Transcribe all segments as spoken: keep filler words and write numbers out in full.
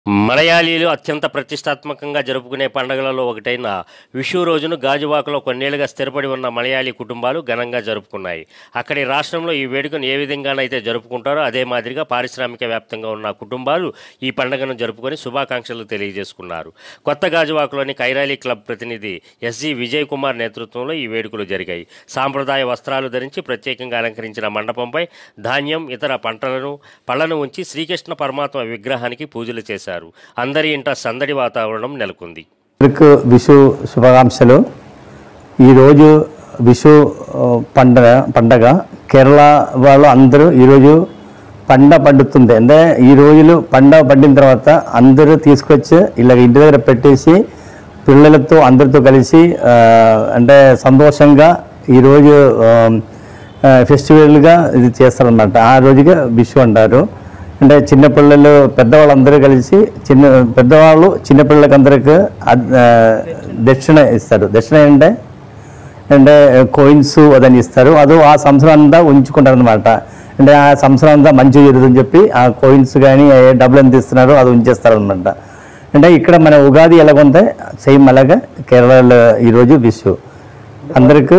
మలయాళీలు అత్యంత ప్రతిష్టాత్మకంగా జరుపుకునే పండుగలలో ఒకటైన విషు రోజును గాజువాకలో కొన్నేళ్లుగా స్థిరపడి ఉన్న మలయాళీ కుటుంబాలు ఘనంగా జరుపుకున్నాయి. అక్కడి రాష్ట్రంలో ఈ వేడుకను ఏ విధంగానైతే జరుపుకుంటారో అదే మాదిరిగా పారిశ్రామిక వ్యాప్తంగా ఉన్న కుటుంబాలు ఈ పండుగను జరుపుకొని శుభాకాంక్షలు తెలియజేసుకున్నారు. కొత్త గాజువాకలోని కైరాలి క్లబ్ ప్రతినిధి ఎస్జి విజయ్ కుమార్ నేతృత్వంలో ఈ వేడుకలు జరిగాయి. సాంప్రదాయ వస్త్రాలు ధరించి ప్రత్యేకంగా అలంకరించిన మండపంపై ధాన్యం, ఇతర పంటలను పళ్లను ఉంచి శ్రీకృష్ణ పరమాత్మ విగ్రహానికి పూజలు చేశారు. అందరి ఇంట సందడి వాతావరణం నెలకొంది. విషు శుభాకాంక్షలు. ఈరోజు విషు పండగ పండగ కేరళ వాళ్ళు అందరూ ఈరోజు పండ పండుతుంది. అంటే ఈ రోజులు పండ పండిన తర్వాత అందరూ తీసుకొచ్చి ఇలా ఇంటి దగ్గర పెట్టేసి పిల్లలతో అందరితో కలిసి అంటే సంతోషంగా ఈరోజు ఫెస్టివల్గా ఇది చేస్తారన్నమాట. ఆ రోజుగా విషు అంటారు. అంటే చిన్నపిల్లలు పెద్దవాళ్ళందరూ కలిసి చిన్న పెద్దవాళ్ళు చిన్నపిల్లలకి అందరికి దక్షిణ ఇస్తారు. దక్షిణ అంటే అంటే కోయిన్స్ అదని ఇస్తారు. అది ఆ సంవత్సరం అంతా ఉంచుకుంటారు అనమాట. అంటే ఆ సంవత్సరం అంతా మంచిగా జరుగుతుందని చెప్పి ఆ కోయిన్స్ కానీ డబ్బులు ఎంత ఇస్తున్నారో అది ఉంచేస్తారు అనమాట. అంటే ఇక్కడ మన ఉగాది ఎలాగుంటే సేమ్ అలాగే కేరళలో ఈరోజు విషు అందరికి.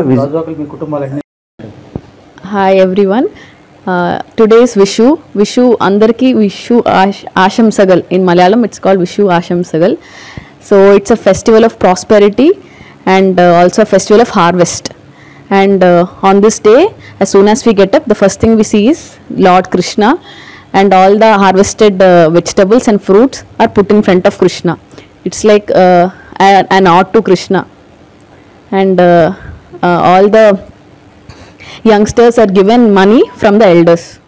Hi everyone. Uh, today is Vishu. Vishu Andarki Vishu Ash Ashamsagal. In Malayalam it's called Vishu Ashamsagal. So it's a festival of prosperity and uh, also a festival of harvest. And uh, on this day, as soon as we get up, the first thing we see is Lord Krishna, and all the harvested uh, vegetables and fruits are put in front of Krishna. It's like uh, an ode to Krishna. And uh, uh, all the youngsters are given money from the elders.